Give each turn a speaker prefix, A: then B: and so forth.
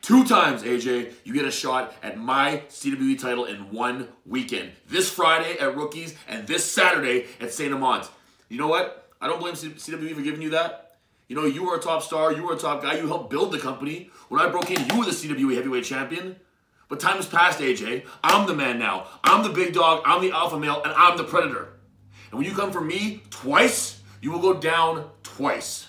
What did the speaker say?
A: 2 times, AJ, you get a shot at my CWE title in 1 weekend. This Friday at Rookies and this Saturday at St Amant. You know what? I don't blame CWE for giving you that. You know, you were a top star. You were a top guy. You helped build the company. When I broke in, you were the CWE Heavyweight Champion. But time has passed, AJ. I'm the man now. I'm the big dog. I'm the alpha male. And I'm the predator. And when you come for me twice, you will go down twice.